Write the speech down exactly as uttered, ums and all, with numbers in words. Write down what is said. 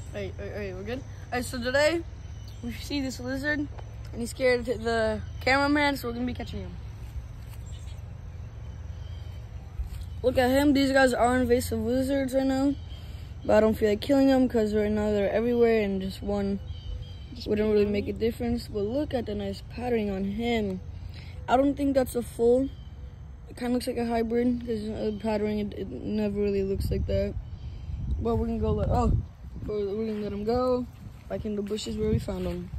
Wait, wait, wait, we're good? Alright, so today we see this lizard and he's scared the cameraman, so we're gonna be catching him. Look at him. These guys are invasive lizards right now, but I don't feel like killing them because right now they're everywhere and just one just wouldn't really make a difference. But look at the nice patterning on him. I don't think that's a full. It kind of looks like a hybrid because the patterning, it, it never really looks like that. But we're gonna go let, oh, we're gonna let him go back in the bushes where we found him.